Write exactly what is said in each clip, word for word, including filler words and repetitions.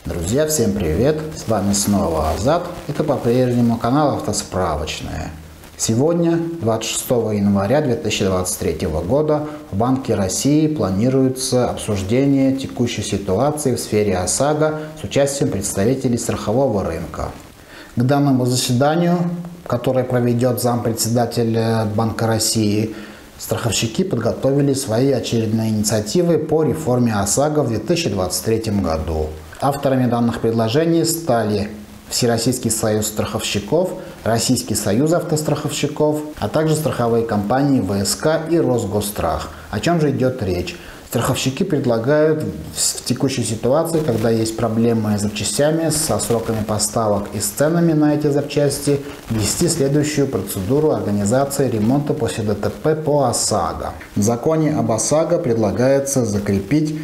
Друзья, всем привет! С вами снова Азат. Это по-прежнему канал Автосправочная. Сегодня, двадцать шестого января две тысячи двадцать третьего года, в Банке России планируется обсуждение текущей ситуации в сфере ОСАГО с участием представителей страхового рынка. К данному заседанию, которое проведет зампредседатель Банка России, страховщики подготовили свои очередные инициативы по реформе ОСАГО в две тысячи двадцать третьем году. Авторами данных предложений стали Всероссийский союз страховщиков, Российский союз автостраховщиков, а также страховые компании ВСК и Росгосстрах. О чем же идет речь? Страховщики предлагают в текущей ситуации, когда есть проблемы с запчастями, со сроками поставок и с ценами на эти запчасти, ввести следующую процедуру организации ремонта после ДТП по ОСАГО. В законе об ОСАГО предлагается закрепить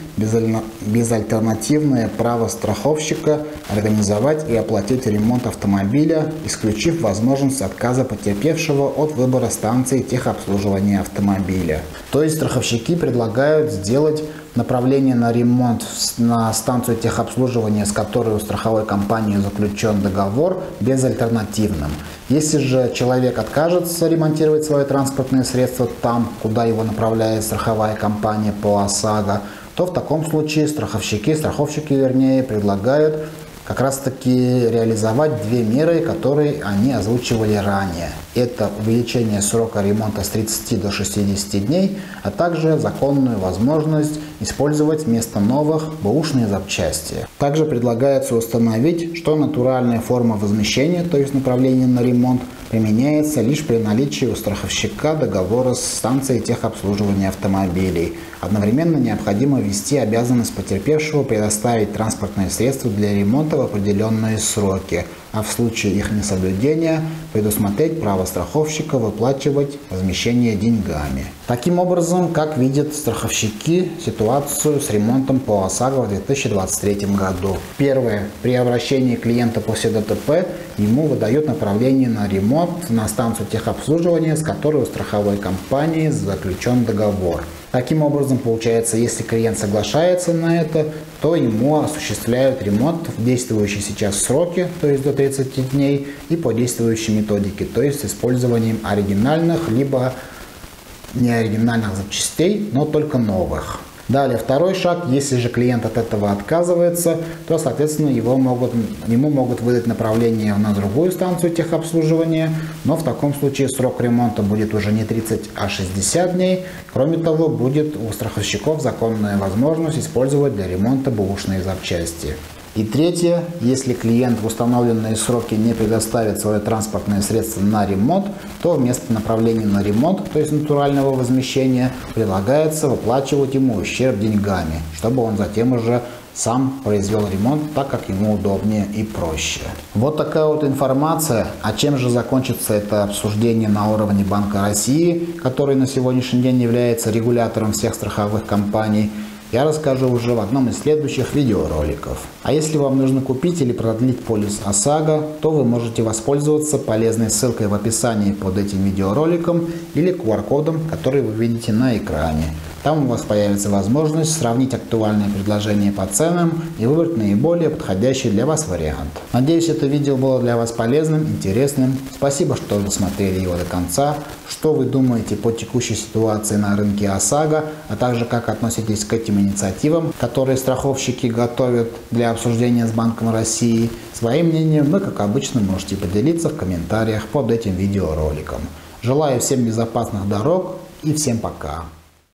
безальтернативное право страховщика организовать и оплатить ремонт автомобиля, исключив возможность отказа потерпевшего от выбора станции техобслуживания автомобиля. То есть страховщики предлагают сделать направление на ремонт на станцию техобслуживания, с которой у страховой компании заключен договор, безальтернативным. Если же человек откажется ремонтировать свое транспортное средство там, куда его направляет страховая компания по ОСАГО, то в таком случае страховщики, страховщики вернее, предлагают как раз таки реализовать две меры, которые они озвучивали ранее. Это увеличение срока ремонта с тридцати до шестидесяти дней, а также законную возможность использовать вместо новых бэушные запчасти. Также предлагается установить, что натуральная форма возмещения, то есть направление на ремонт, применяется лишь при наличии у страховщика договора с станцией техобслуживания автомобилей. Одновременно необходимо ввести обязанность потерпевшего предоставить транспортное средство для ремонта в определенные сроки, а в случае их несоблюдения предусмотреть право страховщика выплачивать возмещение деньгами. Таким образом, как видят страховщики ситуацию с ремонтом по ОСАГО в две тысячи двадцать третьем году. Первое. При обращении клиента после ДТП ему выдают направление на ремонт на станцию техобслуживания, с которой у страховой компании заключен договор. Таким образом, получается, если клиент соглашается на это, то ему осуществляют ремонт в действующие сейчас сроки, то есть до тридцати дней, и по действующей методике, то есть с использованием оригинальных либо неоригинальных запчастей, но только новых. Далее, второй шаг. Если же клиент от этого отказывается, то, соответственно, его могут, ему могут выдать направление на другую станцию техобслуживания, но в таком случае срок ремонта будет уже не тридцать, а шестьдесят дней. Кроме того, будет у страховщиков законная возможность использовать для ремонта бэушные запчасти. И третье, если клиент в установленные сроки не предоставит свое транспортное средство на ремонт, то вместо направления на ремонт, то есть натурального возмещения, предлагается выплачивать ему ущерб деньгами, чтобы он затем уже сам произвел ремонт так, как ему удобнее и проще. Вот такая вот информация. А чем же закончится это обсуждение на уровне Банка России, который на сегодняшний день является регулятором всех страховых компаний, я расскажу уже в одном из следующих видеороликов. А если вам нужно купить или продлить полис ОСАГО, то вы можете воспользоваться полезной ссылкой в описании под этим видеороликом или ку ар кодом, который вы видите на экране. Там у вас появится возможность сравнить актуальные предложения по ценам и выбрать наиболее подходящий для вас вариант. Надеюсь, это видео было для вас полезным, интересным. Спасибо, что досмотрели его до конца. Что вы думаете по текущей ситуации на рынке ОСАГО, а также как относитесь к этим инициативам, которые страховщики готовят для обсуждения с Банком России. Своим мнением вы, как обычно, можете поделиться в комментариях под этим видеороликом. Желаю всем безопасных дорог и всем пока!